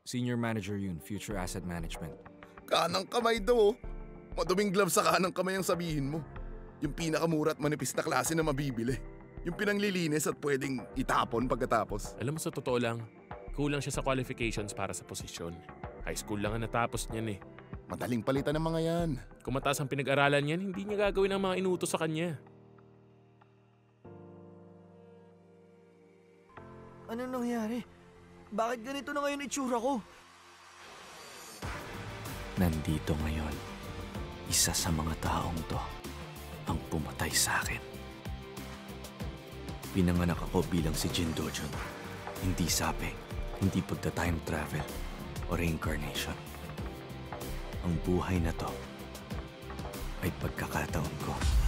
Senior manager yun, Future Asset Management. Kanang kamay daw, oh. Maduming glove sa kanang kamay ang sabihin mo. Yung pinakamura at manipis na klase na mabibili. Yung pinanglilinis at pwedeng itapon pagkatapos. Alam mo, sa totoo lang, kulang siya sa qualifications para sa posisyon. High school lang ang natapos niyan eh. Madaling palitan ng mga yan. Kung mataas ang pinag-aralan niyan, hindi niya gagawin ang mga inutos sa kanya. Ano nangyari? Bakit ganito na ngayon itsura ko? Nandito ngayon, isa sa mga taong to ang pumatay sa akin. Pinanganak ako bilang si Jin Dojun. Hindi sapi, hindi pagta-time travel o reincarnation. Ang buhay na to ay pagkakataon ko.